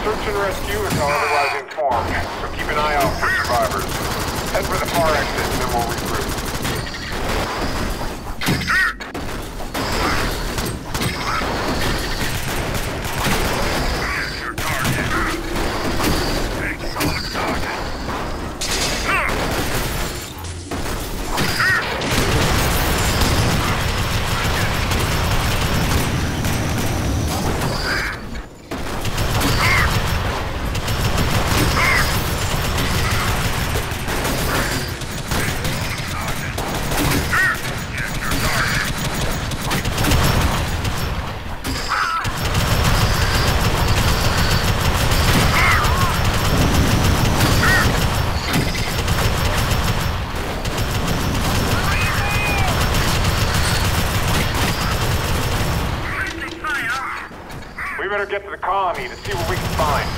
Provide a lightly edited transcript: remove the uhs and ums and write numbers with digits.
Search and rescue until otherwise informed, so keep an eye out for survivors. Head for the far exit, and then we'll regroup. We better get to the colony to see what we can find.